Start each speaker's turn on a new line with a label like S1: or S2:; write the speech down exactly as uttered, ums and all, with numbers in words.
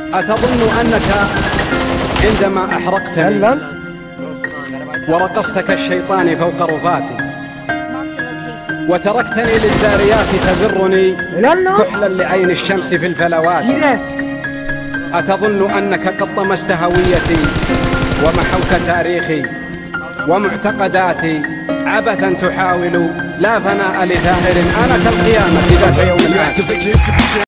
S1: أتظن أنك عندما أحرقتني ورقصت كالشيطان فوق رفاتي وتركتني للذاريات تزرني كحلا لعين الشمس في الفلوات، أتظن أنك قد طمست هويتي ومحوت تاريخي ومعتقداتي عبثا تحاول لا فناء لثائر، أنا كالقيامة ذات يوم آتي.